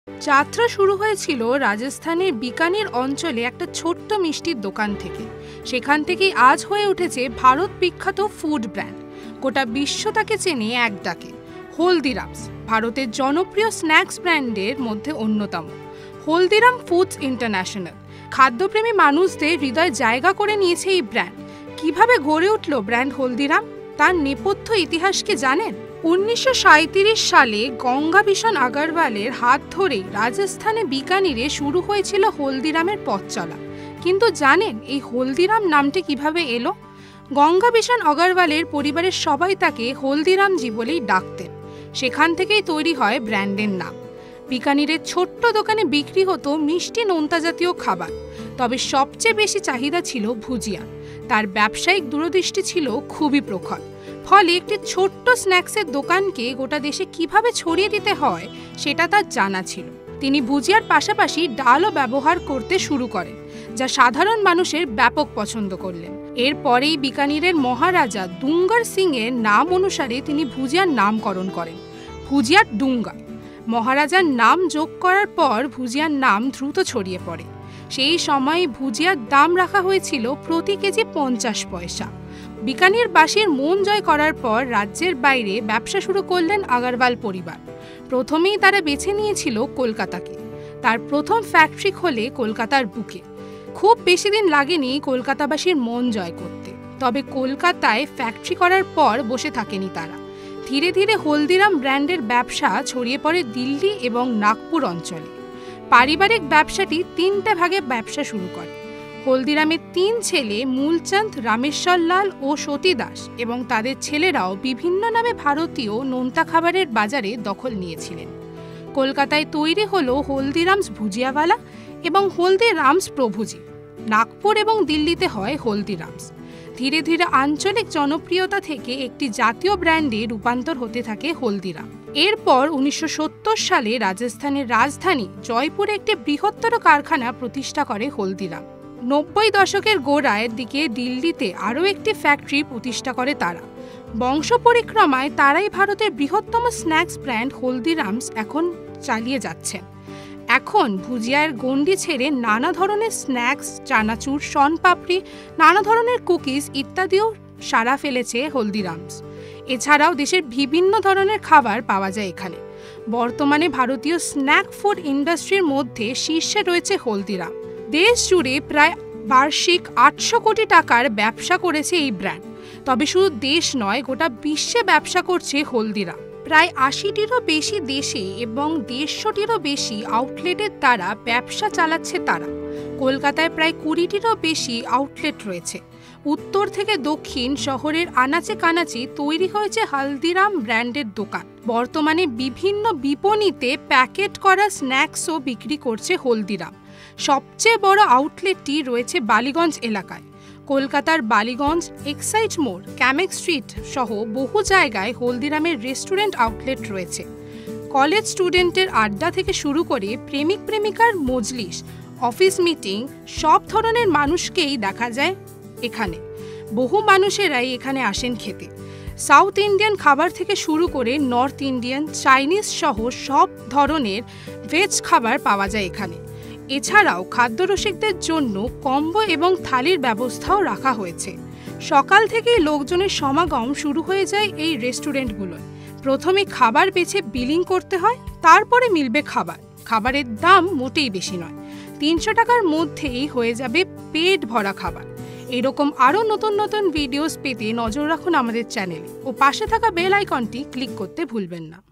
যাত্রা শুরু হয়েছিল রাজস্থানের বিকানির অঞ্চলে একটা ছোট্ট মিষ্টির দোকান থেকে। সেখান থেকেই আজ হয়ে উঠেছে ভারত বিখ্যাত ফুড ব্র্যান্ড। গোটা বিশ্ব তাকে চেনে এক ডাকে, হলদিরামস। ভারতের জনপ্রিয় স্ন্যাক্স ব্র্যান্ডের মধ্যে অন্যতম হলদিরাম ফুডস ইন্টারন্যাশনাল। খাদ্যপ্রেমী মানুষদের হৃদয় জায়গা করে নিয়েছে এই ব্র্যান্ড। কিভাবে গড়ে উঠল ব্র্যান্ড হলদিরাম, তার নেপথ্য ইতিহাস কি জানেন? 1937 সালে গঙ্গাবিশন আগরওয়ালের হাত ধরেই রাজস্থানে বিকানিরে শুরু হয়েছিল হলদিরামের পথ চলা। কিন্তু জানেন এই হলদিরাম নামটি কিভাবে এলো? গঙ্গাবিশন আগরওয়ালের পরিবারের সবাই তাকে হলদিরামজি বলেই ডাকতেন। সেখান থেকেই তৈরি হয় ব্র্যান্ডের নাম। বিকানিরের ছোট্ট দোকানে বিক্রি হতো মিষ্টি নোনতা জাতীয় খাবার, তবে সবচেয়ে বেশি চাহিদা ছিল ভুজিয়া। তার ব্যবসায়িক দূরদৃষ্টি ছিল খুবই প্রখর, ফলে একটি ছোট্ট স্ন্যাক্সের দোকানকে গোটা দেশে কিভাবে ছড়িয়ে দিতে হয় সেটা তার জানা ছিল। তিনি ভুজিয়ার পাশাপাশি ডালও ব্যবহার করতে শুরু করেন, যা সাধারণ মানুষের ব্যাপক পছন্দ করলেন। এরপরেই বিকানিরের মহারাজা দুঙ্গার সিং এর নাম অনুসারে তিনি ভুজিয়ার নামকরণ করেন, ভুজিয়ার ডুঙ্গা। মহারাজার নাম যোগ করার পর ভুজিয়ার নাম দ্রুত ছড়িয়ে পড়ে। সেই সময় ভুজিয়ার দাম রাখা হয়েছিল প্রতি কেজি 50 পয়সা। বিকানিরবাসীর মন জয় করার পর রাজ্যের বাইরে ব্যবসা শুরু করলেন আগরওয়াল পরিবার। প্রথমেই তারা বেছে নিয়েছিল কলকাতাকে। তার প্রথম ফ্যাক্টরি খোলে কলকাতার বুকে। খুব বেশি দিন লাগেনি কলকাতাবাসীর মন জয় করতে। তবে কলকাতায় ফ্যাক্টরি করার পর বসে থাকেনি তারা। ধীরে ধীরে হলদিরাম ব্র্যান্ডের ব্যবসা ছড়িয়ে পড়ে দিল্লি এবং নাগপুর অঞ্চলে। পারিবারিক ব্যবসাটি 3টে ভাগে ব্যবসা শুরু করে। হলদিরামের 3 ছেলে মূলচাঁদ, রামেশ্বর লাল ও সতী দাস এবং তাদের ছেলেরাও বিভিন্ন নামে ভারতীয় নোনতা খাবারের বাজারে দখল নিয়েছিলেন। কলকাতায় তৈরি হলো হলদিরামস ভুজিয়াওয়ালা এবং হলদিরামস প্রভুজি। নাগপুর এবং দিল্লিতে হয় হলদিরামস। ধীরে ধীরে আঞ্চলিক জনপ্রিয়তা থেকে একটি জাতীয় ব্র্যান্ডে রূপান্তর হতে থাকে হলদিরাম। এরপর 1970 সালে রাজস্থানের রাজধানী জয়পুরে একটি বৃহত্তর কারখানা প্রতিষ্ঠা করে হলদিরাম। 90 দশকের গোড়ায় দিকে দিল্লিতে আরও একটি ফ্যাক্টরি প্রতিষ্ঠা করে তারা। বংশ পরিক্রমায় তারাই ভারতের বৃহত্তম স্ন্যাক্স ব্র্যান্ড হলদিরামস এখন চালিয়ে যাচ্ছেন। এখন ভুজিয়ার গণ্ডি ছেড়ে নানা ধরনের স্ন্যাক্স, চানাচুর, শনপাপড়ি, নানা ধরনের কুকিজ ইত্যাদিও সাড়া ফেলেছে হলদিরামস। এছাড়াও দেশের বিভিন্ন ধরনের খাবার পাওয়া যায় এখানে। বর্তমানে ভারতীয় স্ন্যাক ফুড ইন্ডাস্ট্রির মধ্যে শীর্ষে রয়েছে হলদিরাম। দেশ জুড়ে প্রায় বার্ষিক 800 কোটি টাকার ব্যবসা করেছে এই ব্র্যান্ড। তবে শুধু দেশ নয়, গোটা বিশ্বে ব্যবসা করছে হলদিরাম। প্রায় 80টিরও বেশি দেশে এবং 150টিরও বেশি আউটলেটের দ্বারা ব্যবসা চালাচ্ছে তারা। কলকাতায় প্রায় 20টিরও বেশি আউটলেট রয়েছে। উত্তর থেকে দক্ষিণ শহরের আনাচে কানাচে তৈরি হয়েছে হলদিরাম ব্র্যান্ডের দোকান। বর্তমানে বিভিন্ন বিপণিতে প্যাকেট করা স্ন্যাক্সও বিক্রি করছে হলদিরাম। সবচেয়ে বড় আউটলেটটি রয়েছে বালিগঞ্জ এলাকায়। কলকাতার বালিগঞ্জ, এক্সাইড মোড়, ক্যামেক স্ট্রিট সহ বহু জায়গায় হলদিরামের রেস্টুরেন্ট আউটলেট রয়েছে। কলেজ স্টুডেন্টের আড্ডা থেকে শুরু করে প্রেমিক প্রেমিকার মজলিস, অফিস মিটিং, সব ধরনের মানুষকেই দেখা যায় এখানে। বহু মানুষেরাই এখানে আসেন খেতে। সাউথ ইন্ডিয়ান খাবার থেকে শুরু করে নর্থ ইন্ডিয়ান, চাইনিজ সহ সব ধরনের ভেজ খাবার পাওয়া যায় এখানে। এছাড়াও খাদ্যরসিকদের জন্য কম্বো এবং থালির ব্যবস্থাও রাখা হয়েছে। সকাল থেকেই লোকজনের সমাগম শুরু হয়ে যায় এই রেস্টুরেন্টগুলোয়। প্রথমে খাবার বেছে বিলিং করতে হয়, তারপরে মিলবে খাবার। খাবারের দাম মোটেই বেশি নয়, 300 টাকার মধ্যেই হয়ে যাবে পেট ভরা খাবার। এরকম আরও নতুন নতুন ভিডিওস পেতে নজর রাখুন আমাদের চ্যানেলে ও পাশে থাকা বেল আইকনটি ক্লিক করতে ভুলবেন না।